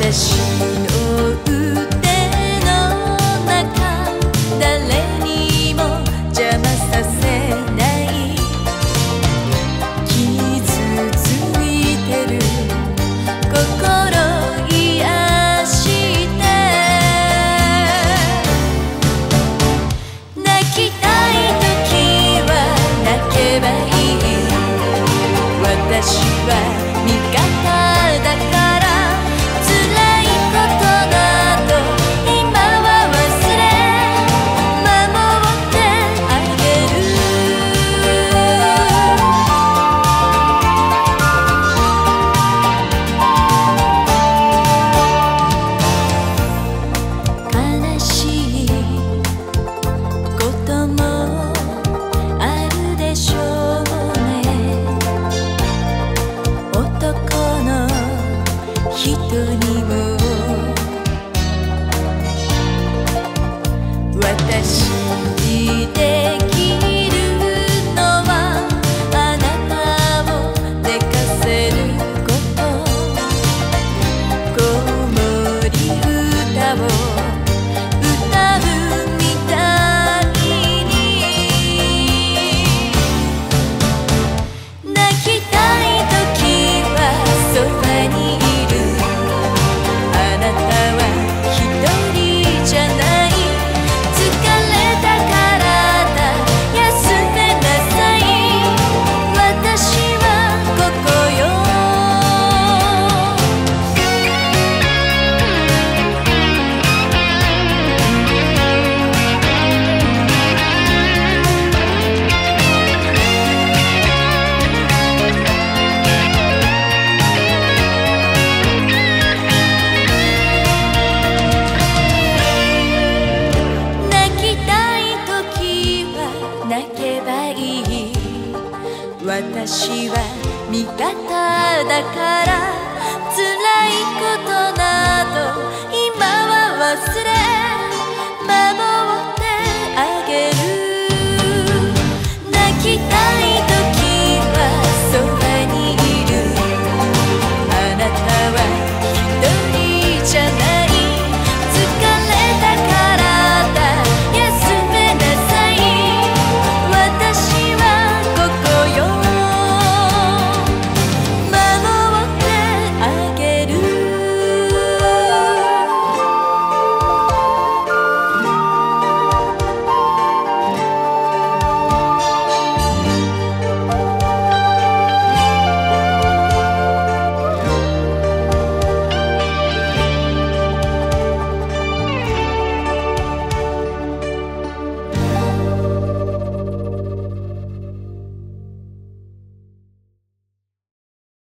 私の腕の中、誰にも邪魔させない傷ついてる心癒して泣きたい時は泣けばいい。私は味方だから辛いことなど今は忘れ守ってあげる。悲しいこともあるでしょうね。男の人にも私にできるのはあなたを寝かせること。子守歌を歌うみたいに泣きたい時はそばにいる。あなたは一人じゃない。疲れた体休めなさい。私はここよ。泣きたい時は泣けばいい。私は味方だから辛いことなど今は忘れ